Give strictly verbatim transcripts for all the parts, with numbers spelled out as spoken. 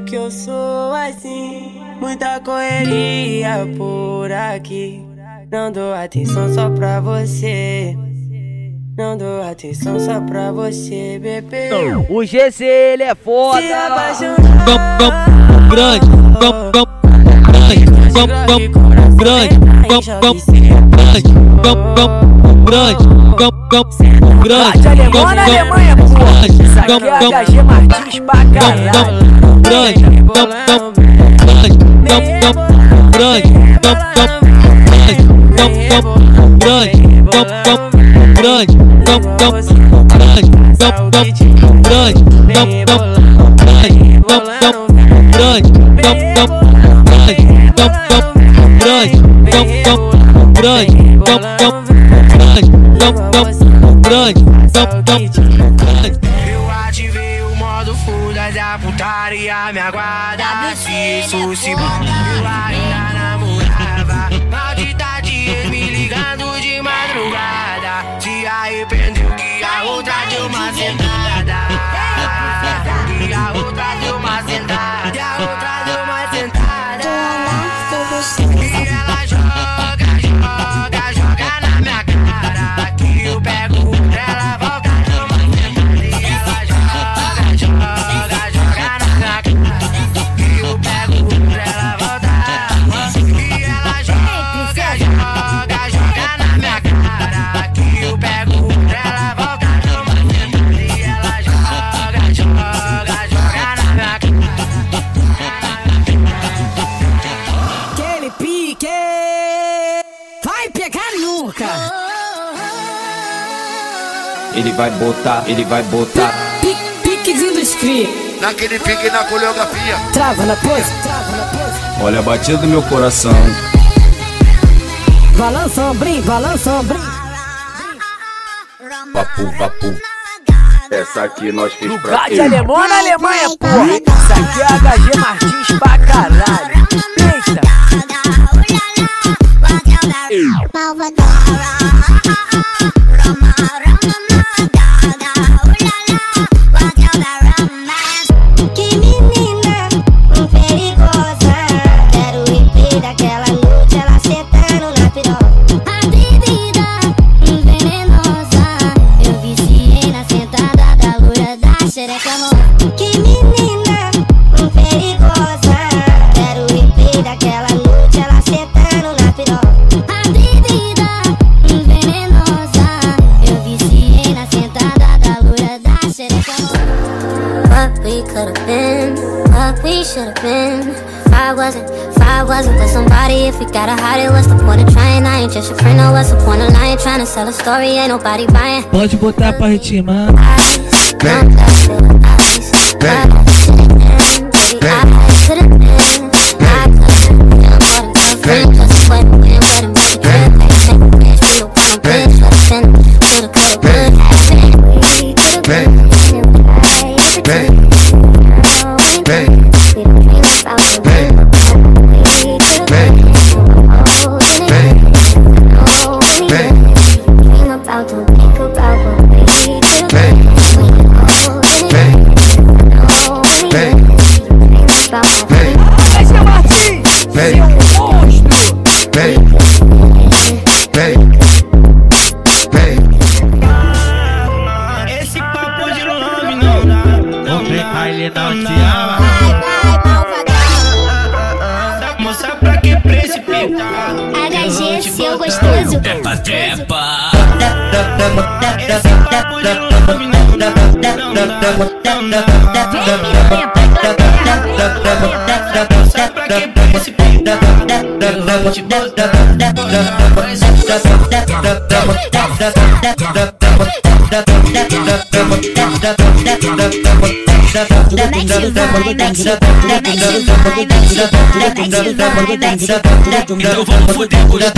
que eu sou assim. Muita correria por aqui. Não dou atenção só pra você. Não dou atenção só pra você, bebê. O G C, ele é foda. Se apaixonar. Grande, grande, grande, grande, grande, alemão na Alemanha, porra. Isso aqui é H G Martins pra caralho. Grande, grande, grande, eu ativei o modo full da putaria, me aguarda. Se isso se bom, eu ainda namorava. Maldita de me ligando de madrugada. Se arrependeu que a outra deu uma sentada. E a outra deu uma sentada. E a outra deu uma sentada. E ela joga, joga, joga na minha cara. Que eu pego ela, volta, deu uma sentada. E ela joga, joga, joga na minha cara. Que eu pego ela, volta. E ela joga, joga, joga na minha cara. Que eu pego ela, volta, deu uma sentada. E ela joga, joga, joga na minha cara. Aquele pique vai pegar nunca. Ele vai botar, ele vai botar. Pique, piquezinho do screen. Naquele pique na coreografia. Trava na pose, trava na pose. Olha a batida do meu coração. Balança ombrim, balança ombrim. Vapu, vapu. Essa aqui nós fez pra Lugar de quê? alemão na Alemanha, porra. Isso aqui é H G Martins pra caralho. Eita. Que menina perigosa. Quero replay daquela noite, ela sentando na piroca. A bebida venenosa. Eu viciei na sentada da loura da xereca rosa. Que menina perigosa. Quero replay daquela noite, ela sentando na piroca. A bebida venenosa. Eu viciei na sentada da loura da xereca rosa. What we could've been, what we should've been. If I wasn't, if I wasn't that somebody, if we gotta hide it, what's the point of trying? I ain't just your friend, no, what's the point of lying? Trying to sell a story, ain't nobody buying. Pode botar pra ritmar. Ice, don't touch it, ice, but I should've been, baby, I could've been. I could've been more than girlfriend, cause it wasn't win, but it made me feel like second bitch, we don't want no bitch, should've been, should've, could've, would have been. We could've been, bang, bang, bang, we don't dream about the bang, we could've been, oh, bang, oh, bang, dream about to think about what we could've been, oh, bang, oh, bang, dream about my bang, H G Martins, bang, monstro. bang, bang, bang. Esse papo de nome não dá. Vou pegar ele não te ama. Moça, pra que precipitar? H G, seu gostoso. Trepa, trepa. Esse papo de nome não dá. Moça, pra que precipitar? Eu vou te botar. Então vamos foder com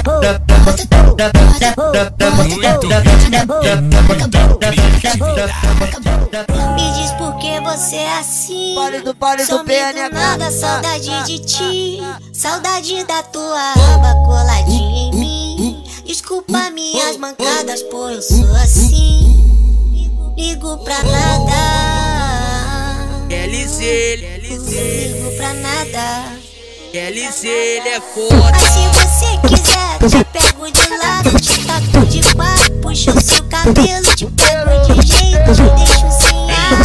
Me diz por que você é assim. Pare do, pare do Some pé, do né, nada, cara? saudade de ti. Saudade da tua aba coladinha em mim. Desculpa minhas mancadas, pô, eu sou assim. Ligo pra nada. L C, L C, não sirvo pra nada. L C, ele é foda. Mas se você quiser, te pego de lado, te taco de quatro, puxo o seu cabelo, te pego de jeito, te deixo sem ar.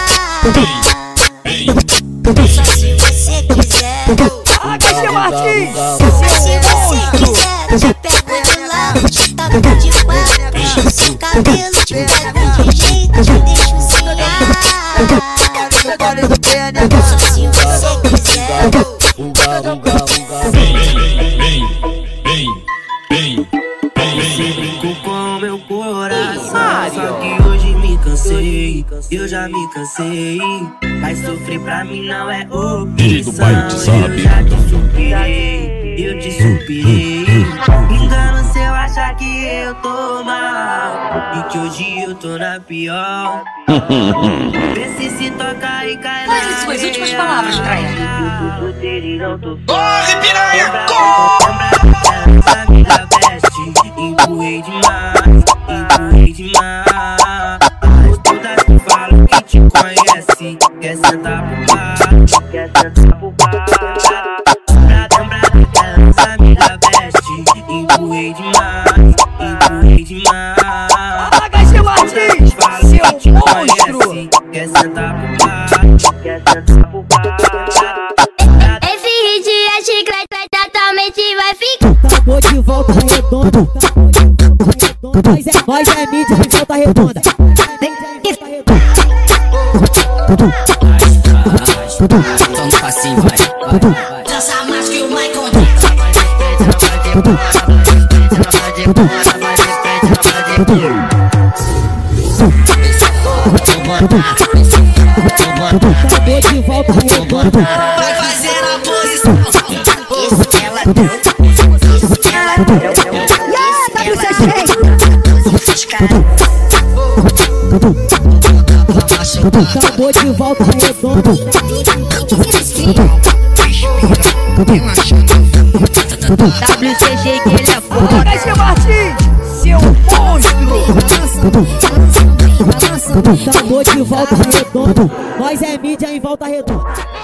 Só se você quiser. H G Martins, Mas se você quiser, te pego de lado, te taco de quatro, puxo o seu cabelo, te pego de jeito, te deixo sem ar. Só se você quiser. Vem, vem, vem, vem, vem, vem com meu coração. Só que hoje me cansei, eu já me cansei. Mas sofrer pra mim não é opção. Eu já te superei, eu te superei. Engano se eu achar que eu tô mal e que hoje eu tô na pior. Vê se se toca e cai na areia. Suas últimas palavras pra ela. Corre, piranha, amiga best, empurrei demais, empurrei demais. Mas todas que falam que te conhece, quer sentar pro bar, quer sentar pro bar. Pra lembrar daquelas amiga best, empurrei demais, empurrei demais. H G Martins, seu monstro. Quer sentar pro bar, quer sentar pro bar. Esse hit é chiclete, totalmente vai ficar. Acabou de volta redonda. Nós é, nós é mídia de volta redonda. Só no passinho, vai. Dança mais que o Michael. Acabou de volta redonda. Vai fazer a posição. Ela deu, ela deu, acabou de volta redonda. W C G que ele é foda. H G Martins, seu monstro. Acabou de volta redonda. Nós é mídia em volta redonda.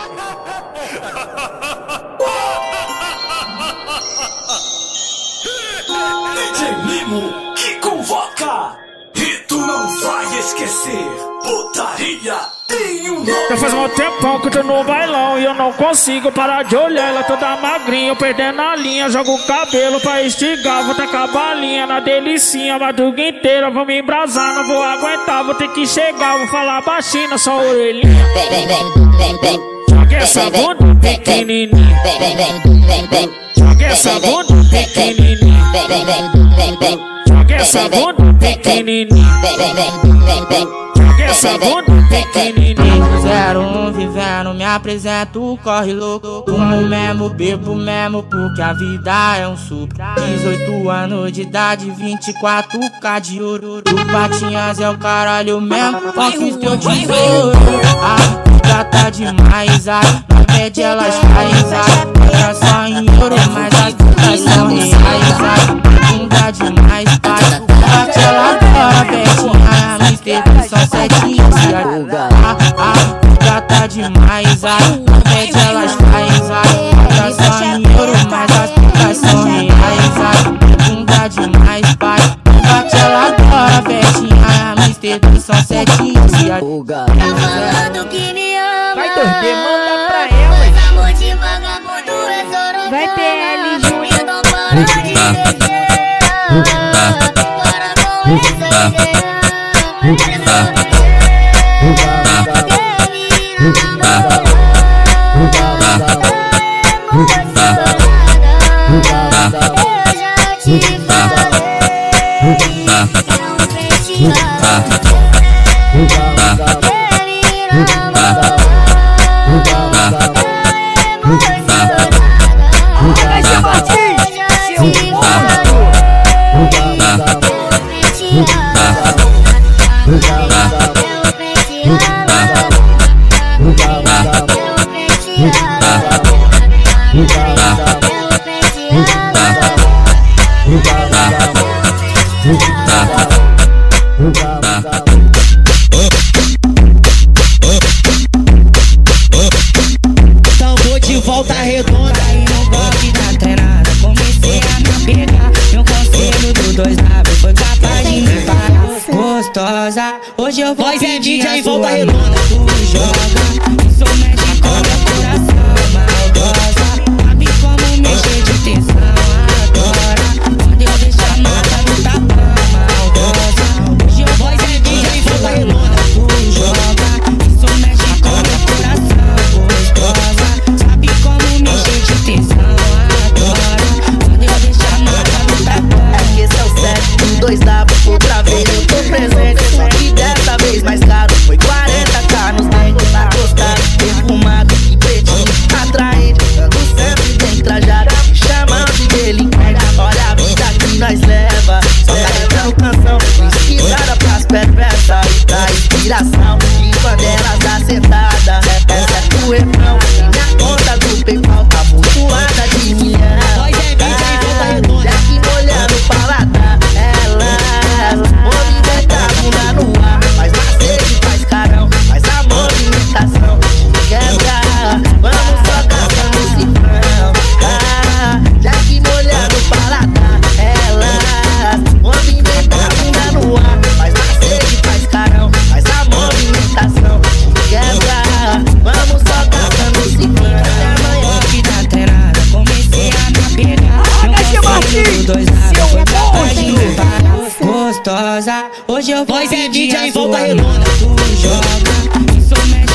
D J Limo que convoca e tu não vai esquecer. Putaria em um nome. Já faz um tempão que eu tô no bailão e eu não consigo parar de olhar. Ela toda magrinha, eu perdendo a linha. Jogo o cabelo pra estigar, vou tacar a balinha na delicinha. Madruga inteira, vou me embrasar, não vou aguentar. Vou ter que chegar, vou falar baixinho na sua orelhinha. vem, vem, vem, vem, vem. Joga essa bunda pequenininha. Vem, vem, vem, vem, vem. Joga essa bunda pequenininha. Vem, vem, vem, vem, vem. Joga essa bunda pequenininha. Vem, vem, vem, vem, vem. Joga essa bunda pequenininha. zero um vivendo, me apresento, corre louco. Fumo mesmo, bebo mesmo, porque a vida é um suco. Dezoito anos de idade, vinte e quatro K de ouro. O Patinhas é o caralho mesmo, conquista o tesouro. A vida tá demais, ai, na média elas caem, ai. Olha só em ouro, mas as putas são reais, ai. Bunda demais, pai, bate ela agora, Betinha, mister são setinhos, ai. A vida tá demais, ai, na média elas caem, ai. Olha só em ouro, mas as putas são reais, ai. Bunda demais, pai, bate ela agora, Betinha, mister são setinhos, ai. Tá falando que me ama. Vai dormir, manda pra ela. Amor de vagabundo é sorocaba. Vai P L Júnior. Eu não paro de descer. Para com essa ideia. Tá. Hoje eu vou pedir a sua mão. Tu joga, isso mexe com meu coração. Maldosa, sabe como mexer de tensão. Agora, quando eu deixar mata no tapão. Maldosa, hoje eu vou pedir a sua mão. Tu joga, isso mexe com meu coração. Gostosa, sabe como mexer de tensão. Agora, quando eu deixar mata no tapão. É que esse é o sete, um, dois W, outra vez eu tô presente. Só que dessa vez mais caro, foi quarenta k nos dentes. Tá gostado, perfumado e pretinho, atraente. Ando sempre bem trajado, me chamam de delinquente. Olha a vida que nós leva, só tá levando canção inspirada pras perversas e da inspiração de bandelas acertadas. Essa é do refrão, e minha conta do PayPal tá mutuada de milhão. Já que molhando o paladar, ela movimenta a bunda no ar, faz macete, faz carão, faz a movimentação, quebra, vamos só caçando o cifrão. Ah, já que molhando o paladar, ela movimenta a bunda no ar, faz macete, faz carão, faz a movimentação, quebra, vamos só caçando o cifrão. Amanhã que dá terada, comecei a me pegar. Dois lados, foi capaz de levar. Gostosa, hoje eu vou pedir a sua mão. Tu joga, isso mexe